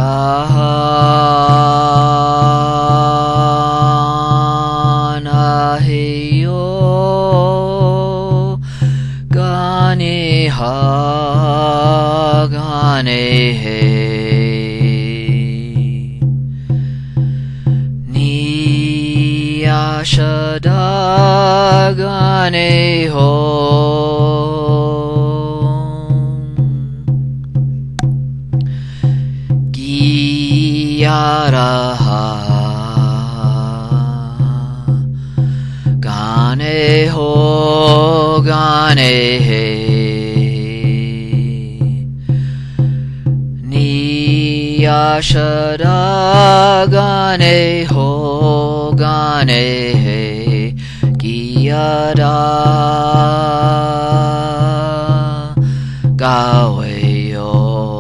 Ganaheyo Ganeha Ganehe Niyashada Ganeho Giyaraha Ganeho Ganehe Niyashada Ganeho Ganehe Giyada Gaweyo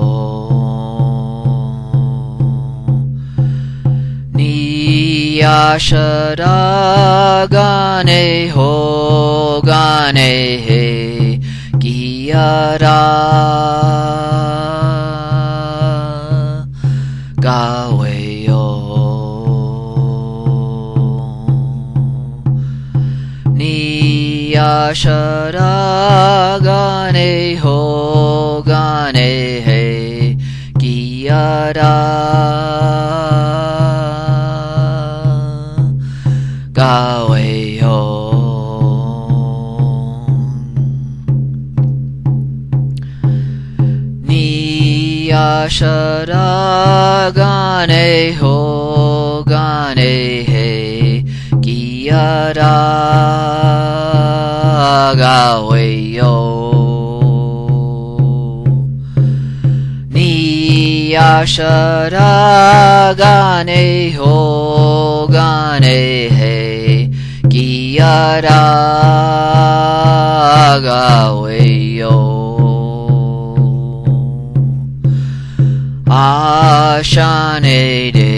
Niyashada Ganeho Ganehe Giyada Gaweyo Niyashada Ganeho Ganehe Giyada Gaweyo Niyashada Ganeho Ganehe Giyada Gaweyo Niyashada Ganeho Ganehe Giyada Gaweyo Ashane de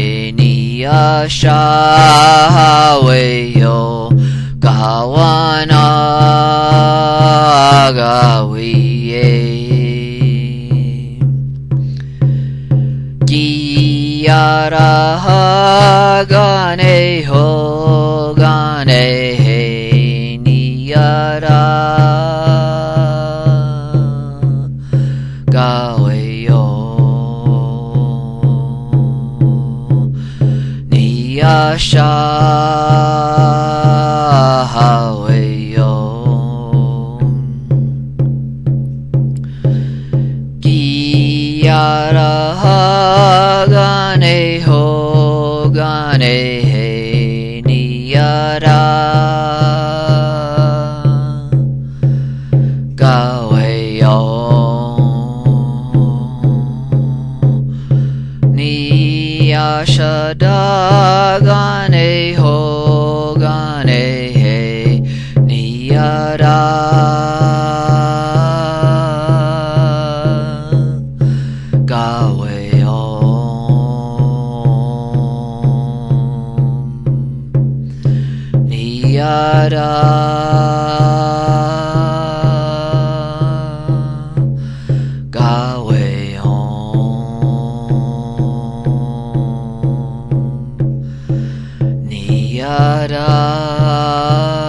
Niyashaweyo Gawana Gawiye Giyaraha Ganeho Ganehe Niyara Gaweyo Niyashaweyo Giyaraha Ganeho Ganehe Niyara Gaweyo Niyashada Ganeho Ganehe Niyara Gaweyo Niyara Gaweyo Niyara